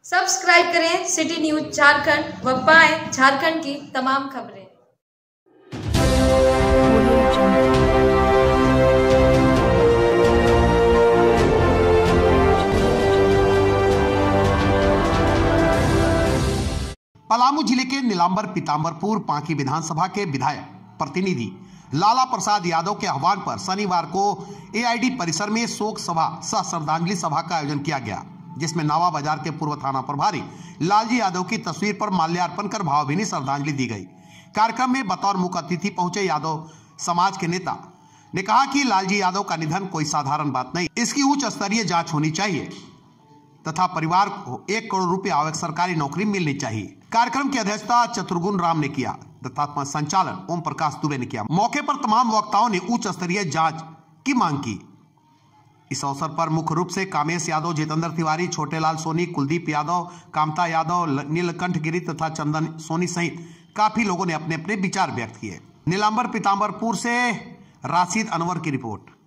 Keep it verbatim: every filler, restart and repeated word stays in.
Subscribe करें city news Jharkhand व पाएं झारखंड की तमाम खबरें। पलामू जिले के नीलांबर पीताम्बरपुर पांकी विधानसभा के विधायक प्रतिनिधि लाला प्रसाद यादव के आह्वान पर शनिवार को एआईडी परिसर में शोक सभा सह श्रद्धांजलि सभा का आयोजन किया गया, जिसमें नावा बाजार के पूर्व थाना प्रभारी लालजी यादव की तस्वीर पर माल्यार्पण कर भावभीनी श्रद्धांजलि दी गई। कार्यक्रम में बतौर मुख्य अतिथि पहुंचे यादव समाज के नेता ने कहा कि लालजी यादव का निधन कोई साधारण बात नहीं, इसकी उच्च स्तरीय जांच होनी चाहिए तथा परिवार को एक करोड़ रुपए आवक सरकारी नौकरी मिलनी चाहिए। कार्यक्रम की अध्यक्षता चतुर्गुण राम ने किया तथा संचालन ओम प्रकाश दुबे ने किया। मौके पर तमाम वक्ताओं ने उच्च स्तरीय जांच की मांग की। इस अवसर पर मुख्य रूप से कामेश यादव, जितेंद्र तिवारी, छोटेलाल सोनी, कुलदीप यादव, कामता यादव, नीलकंठ गिरी तथा चंदन सोनी सहित काफी लोगों ने अपने अपने विचार व्यक्त किए। नीलांबर पीताम्बरपुर से राशिद अनवर की रिपोर्ट।